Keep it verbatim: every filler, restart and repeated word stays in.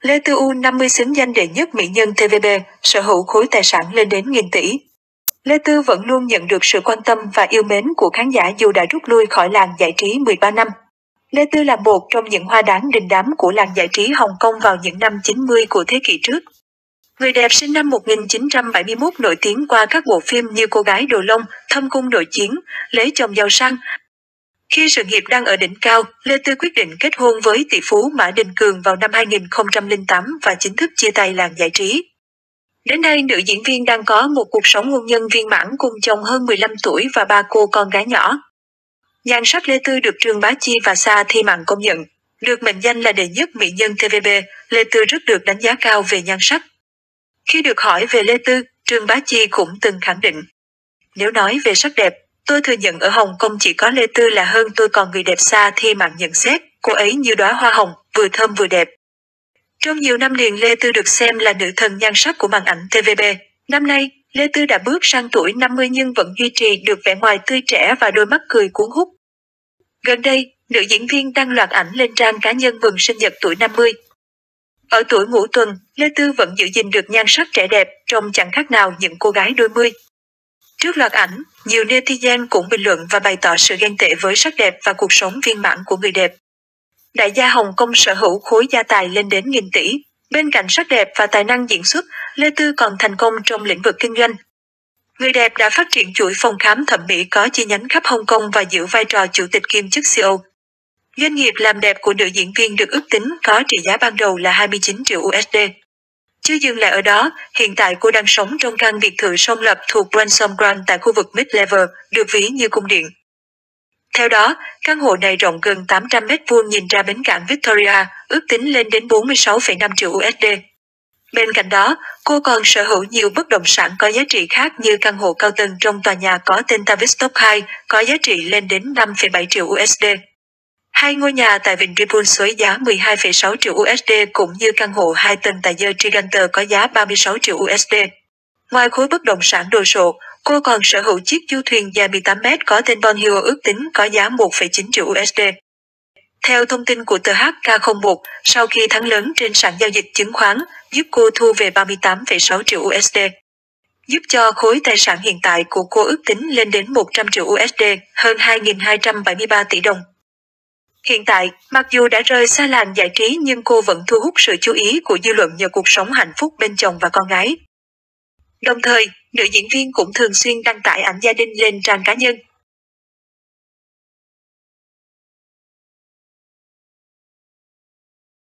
Lê Tư U năm mươi xứng danh đệ nhất mỹ nhân tê vê bê, sở hữu khối tài sản lên đến nghìn tỷ. Lê Tư vẫn luôn nhận được sự quan tâm và yêu mến của khán giả dù đã rút lui khỏi làng giải trí mười ba năm. Lê Tư là một trong những hoa đáng đình đám của làng giải trí Hồng Kông vào những năm chín mươi của thế kỷ trước. Người đẹp sinh năm một nghìn chín trăm bảy mươi mốt nổi tiếng qua các bộ phim như Cô gái Đồ Lông, Thâm cung nội chiến, Lấy chồng giàu sang. Khi sự nghiệp đang ở đỉnh cao, Lê Tư quyết định kết hôn với tỷ phú Mã Đình Cường vào năm hai nghìn không trăm lẻ tám và chính thức chia tay làng giải trí. Đến nay, nữ diễn viên đang có một cuộc sống hôn nhân viên mãn cùng chồng hơn mười lăm tuổi và ba cô con gái nhỏ. Nhan sắc Lê Tư được Trương Bá Chi và Sa Thi Mạn công nhận. Được mệnh danh là đệ nhất mỹ nhân tê vê bê, Lê Tư rất được đánh giá cao về nhan sắc. Khi được hỏi về Lê Tư, Trương Bá Chi cũng từng khẳng định: "Nếu nói về sắc đẹp, tôi thừa nhận ở Hồng Kông chỉ có Lê Tư là hơn tôi, còn người đẹp." Sa Thi Mạn nhận xét, cô ấy như đóa hoa hồng, vừa thơm vừa đẹp. Trong nhiều năm liền, Lê Tư được xem là nữ thần nhan sắc của màn ảnh tê vê bê. Năm nay, Lê Tư đã bước sang tuổi năm mươi nhưng vẫn duy trì được vẻ ngoài tươi trẻ và đôi mắt cười cuốn hút. Gần đây, nữ diễn viên đăng loạt ảnh lên trang cá nhân mừng sinh nhật tuổi năm mươi. Ở tuổi ngũ tuần, Lê Tư vẫn giữ gìn được nhan sắc trẻ đẹp, trông chẳng khác nào những cô gái đôi mươi. Trước loạt ảnh, nhiều netizen cũng bình luận và bày tỏ sự ghen tị với sắc đẹp và cuộc sống viên mãn của người đẹp. Đại gia Hồng Kông sở hữu khối gia tài lên đến nghìn tỷ. Bên cạnh sắc đẹp và tài năng diễn xuất, Lê Tư còn thành công trong lĩnh vực kinh doanh. Người đẹp đã phát triển chuỗi phòng khám thẩm mỹ có chi nhánh khắp Hồng Kông và giữ vai trò chủ tịch kiêm chức xê e ô. Doanh nghiệp làm đẹp của nữ diễn viên được ước tính có trị giá ban đầu là hai mươi chín triệu u ét đê. Chưa dừng lại ở đó, hiện tại cô đang sống trong căn biệt thự song lập thuộc Ransom Grand tại khu vực Mid-Level, được ví như cung điện. Theo đó, căn hộ này rộng gần tám trăm mét vuông nhìn ra bến cảng Victoria, ước tính lên đến bốn mươi sáu phẩy năm triệu u ét đê. Bên cạnh đó, cô còn sở hữu nhiều bất động sản có giá trị khác như căn hộ cao tầng trong tòa nhà có tên Tavistock hai, có giá trị lên đến năm phẩy bảy triệu u ét đê. Hai ngôi nhà tại Vịnh Ripple với giá mười hai phẩy sáu triệu u ét đê cũng như căn hộ hai tầng tại The Giganter có giá ba mươi sáu triệu u ét đê. Ngoài khối bất động sản đồ sộ, cô còn sở hữu chiếc du thuyền dài mười tám mét có tên Bon Hero ước tính có giá một phẩy chín triệu u ét đê. Theo thông tin của tờ hát ca không một, sau khi thắng lớn trên sàn giao dịch chứng khoán, giúp cô thu về ba mươi tám phẩy sáu triệu u ét đê. Giúp cho khối tài sản hiện tại của cô ước tính lên đến một trăm triệu u ét đê, hơn hai nghìn hai trăm bảy mươi ba tỷ đồng. Hiện tại, mặc dù đã rời xa làng giải trí nhưng cô vẫn thu hút sự chú ý của dư luận nhờ cuộc sống hạnh phúc bên chồng và con gái. Đồng thời, nữ diễn viên cũng thường xuyên đăng tải ảnh gia đình lên trang cá nhân.